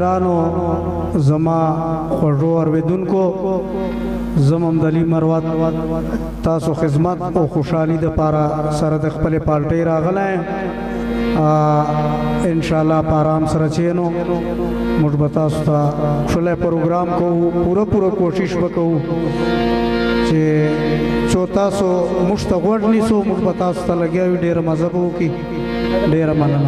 ګرانو زما خوږو اوریدونکو زمم دلی مروت تاسو خدمت او خوشحالي د پاره سره د خپل پالټي راغلی ان شاء الله پارام سره چینو موږ به تاسو ته ښکلی پروګرام کوو پوره کوشش وکړو چې څو تاسو موږ ته غوږ نیسو موږ به تاسو ته لګیا یو ډېره مزه به وکړي ډېره مننه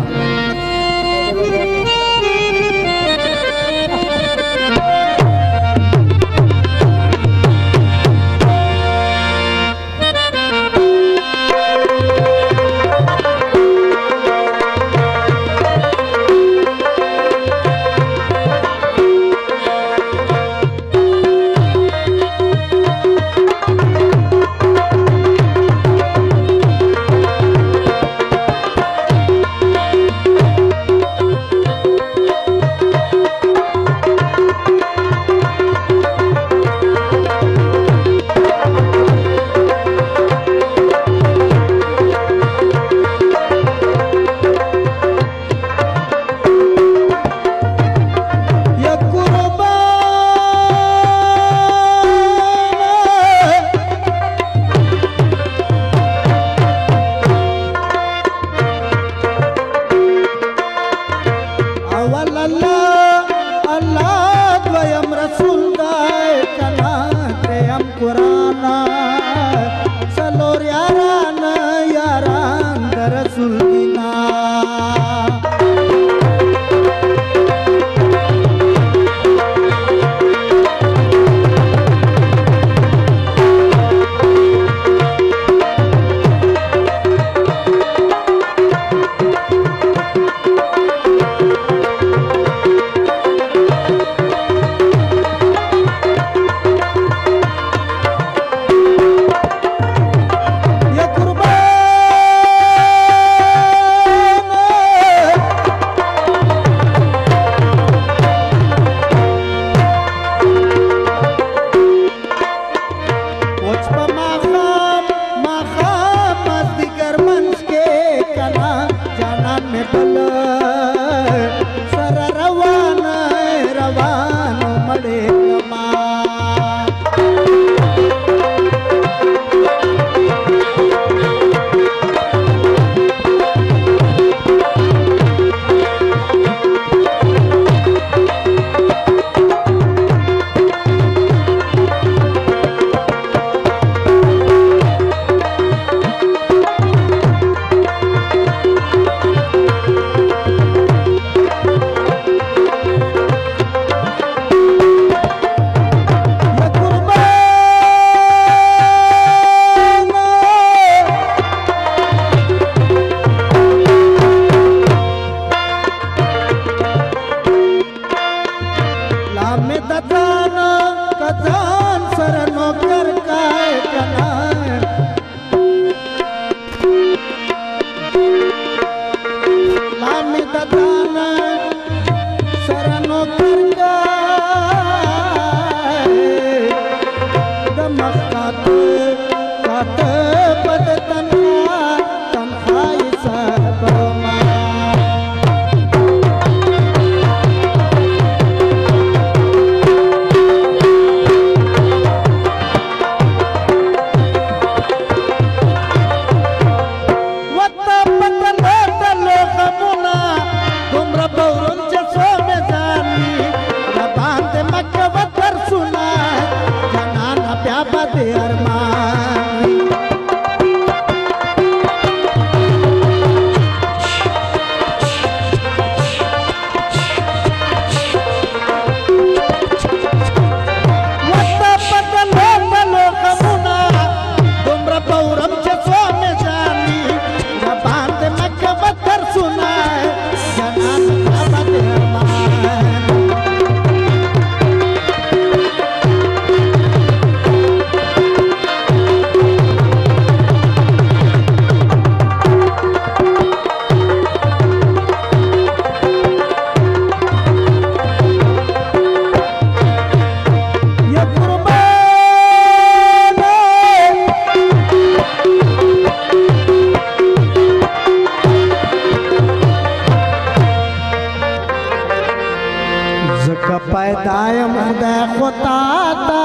पैदाय मुदे खुताता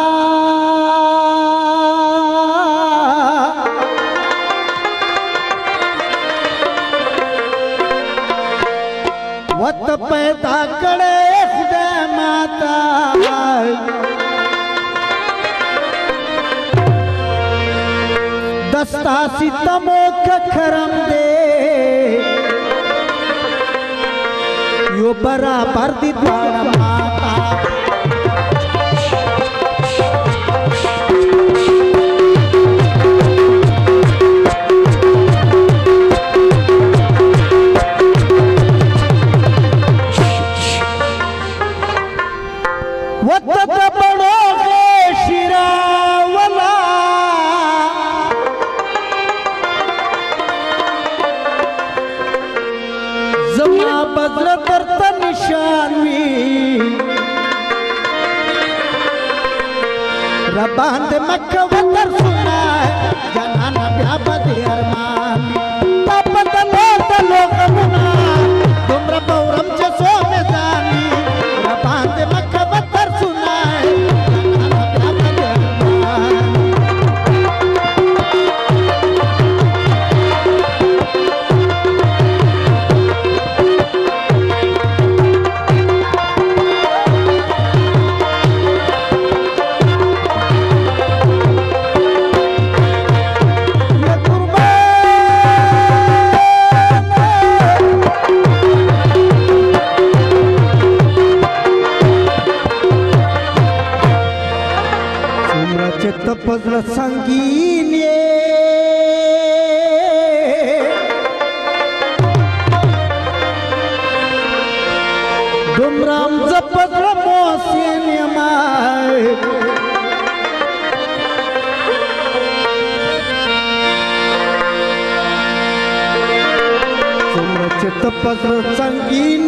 वत पैदा करे खुदा माता दस्ता सितमो खरम दे यो बराबर दी द्वार माता बांध मकवतर सुना जनाना ब्याबद अरमान तापत लो कमुना तुमरा पौरम जसो में जानी बांध मकवतर सुना जनाना ब्याबद अरमान पजर संगीन दुमराम जपद्र मोसिन यमाय सुम्र चित्त पजर संगीन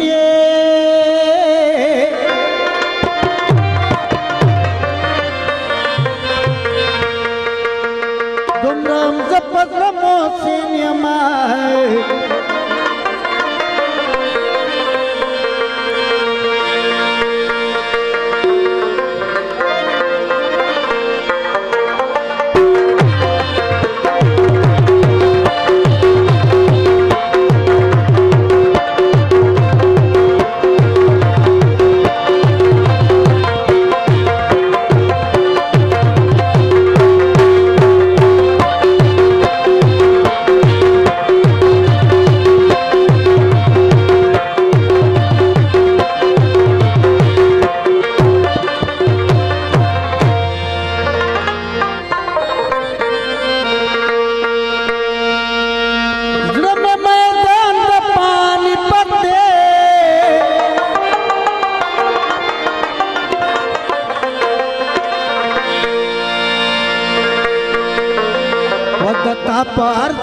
पार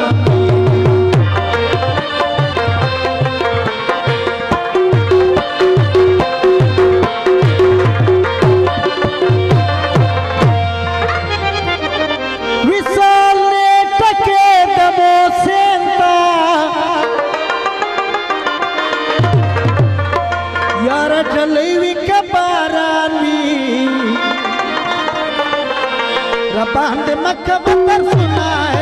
विशाल ने टके दबो सेंता यार जलेवी के बारानी रबांद मकबतर सुनाए